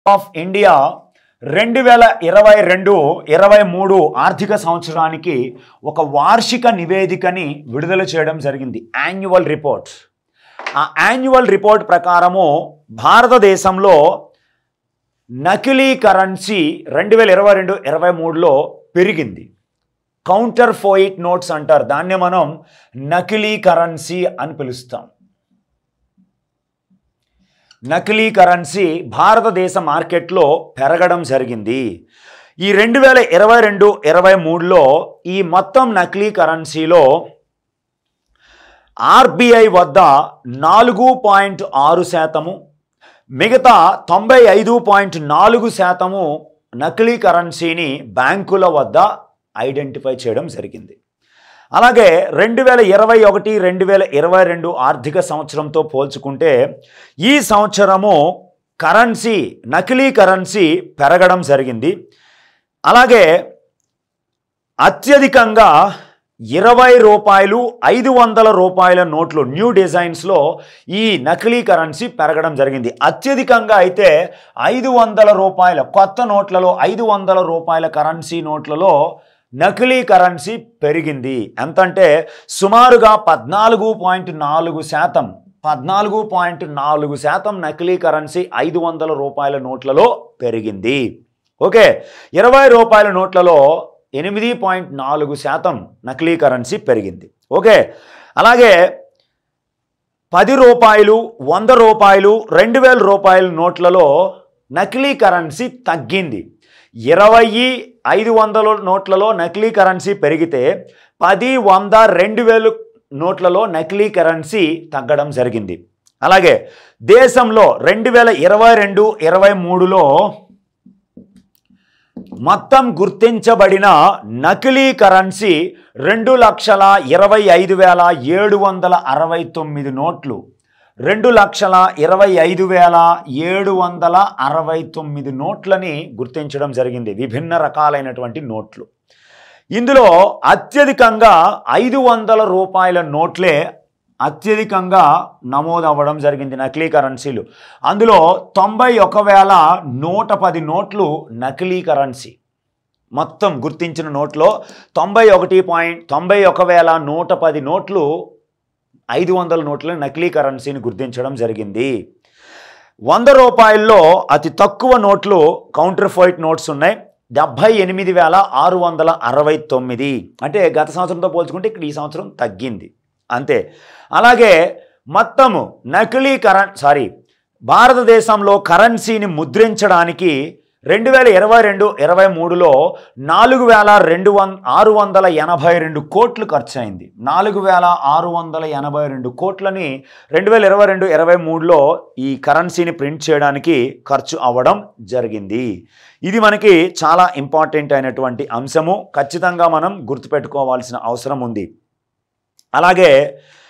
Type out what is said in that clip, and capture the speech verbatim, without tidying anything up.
Of India రెండు వేల ఇరవై రెండు ఇరవై మూడు ఆర్థిక సంవత్సరానికి ఒక వార్షిక నివేదికని విడుదల చేయడం జరిగింది, యాన్యువల్ రిపోర్ట్. ఆ యాన్యువల్ రిపోర్ట్ ప్రకారము భారతదేశంలో నకిలీ కరెన్సీ రెండు వేల ఇరవై రెండు ఇరవై మూడులో పెరిగింది. కౌంటర్ ఫోయిట్ నోట్స్ అంటారు, దాన్ని మనం నకిలీ కరెన్సీ అని పిలుస్తాం. నకిలీ కరెన్సీ భారతదేశ మార్కెట్లో పెరగడం జరిగింది. ఈ రెండు వేల ఇరవై రెండు ఇరవై మూడులో ఈ మొత్తం నకిలీ కరెన్సీలో ఆర్బీఐ వద్ద నాలుగు పాయింట్ ఆరు శాతము, మిగతా తొంభై ఐదు పాయింట్ నాలుగు శాతము నకిలీ కరెన్సీని బ్యాంకుల వద్ద ఐడెంటిఫై చేయడం జరిగింది. అలాగే రెండు వేల ఇరవై ఒకటి రెండు వేల ఇరవై రెండు ఆర్థిక సంవత్సరంతో పోల్చుకుంటే ఈ సంవత్సరము కరెన్సీ నకిలీ కరెన్సీ పెరగడం జరిగింది. అలాగే అత్యధికంగా ఇరవై రూపాయలు ఐదు వందల రూపాయల నోట్లు న్యూ డిజైన్స్లో ఈ నకిలీ కరెన్సీ పెరగడం జరిగింది. అత్యధికంగా అయితే ఐదు వందల రూపాయల కొత్త నోట్లలో ఐదు వందల రూపాయల కరెన్సీ నోట్లలో నకిలీ కరెన్సీ పెరిగింది. ఎంతంటే సుమారుగా పద్నాలుగు పాయింట్ నాలుగు శాతం పద్నాలుగు పాయింట్ నాలుగు శాతం నకిలీ కరెన్సీ ఐదు వందల రూపాయల నోట్లలో పెరిగింది. ఓకే, ఇరవై రూపాయల నోట్లలో ఎనిమిది పాయింట్ నాలుగు శాతం నకిలీ కరెన్సీ పెరిగింది. ఓకే, అలాగే పది రూపాయలు వంద రూపాయలు రెండు వేల రూపాయల నోట్లలో నకిలీ కరెన్సీ తగ్గింది. ఇరవై ఐదు వందల నోట్లలో నకిలీ కరెన్సీ పెరిగితే పది వంద రెండు వేలు నోట్లలో నకిలీ కరెన్సీ తగ్గడం జరిగింది. అలాగే దేశంలో రెండు వేల ఇరవై రెండు ఇరవై మూడులో మొత్తం గుర్తించబడిన నకిలీ కరెన్సీ రెండు లక్షల ఇరవై ఐదు వేల ఏడు వందల అరవై తొమ్మిది నోట్లు రెండు లక్షల ఇరవై ఐదు వేల ఏడు వందల అరవై తొమ్మిది నోట్లని గుర్తించడం జరిగింది, విభిన్న రకాలైనటువంటి నోట్లు. ఇందులో అత్యధికంగా ఐదు వందల రూపాయల నోట్లే అత్యధికంగా నమోదు అవ్వడం జరిగింది నకిలీ కరెన్సీలు. అందులో తొంభై ఒక వేల నూట పది నోట్లు నకిలీ కరెన్సీ. మొత్తం గుర్తించిన నోట్లో తొంభై ఒకటి పాయింట్ తొంభై ఒక వేల నూట పది నోట్లు ఐదు వందల నోట్ల నకిలీ కరెన్సీని గుర్తించడం జరిగింది. వంద రూపాయల్లో అతి తక్కువ నోట్లు కౌంటర్ ఫోయిట్ నోట్స్ ఉన్నాయి, డెబ్భై ఎనిమిది వేల ఆరు వందల అరవై తొమ్మిది. అంటే గత సంవత్సరంతో పోల్చుకుంటే ఇక్కడ ఈ సంవత్సరం తగ్గింది అంతే. అలాగే మొత్తము నకిలీ కరెన్ సారీ భారతదేశంలో కరెన్సీని ముద్రించడానికి రెండు వేల ఇరవై రెండు ఇరవై మూడులో నాలుగు వేల రెండు వం ఆరు వందల ఎనభై రెండు కోట్లు ఖర్చు అయింది. నాలుగు వేల ఆరు వందల ఎనభై రెండు కోట్లని రెండు వేల ఇరవై రెండు ఇరవై మూడులో ఈ కరెన్సీని ప్రింట్ చేయడానికి ఖర్చు అవ్వడం జరిగింది. ఇది మనకి చాలా ఇంపార్టెంట్ అయినటువంటి అంశము, ఖచ్చితంగా మనం గుర్తుపెట్టుకోవాల్సిన అవసరం ఉంది. అలాగే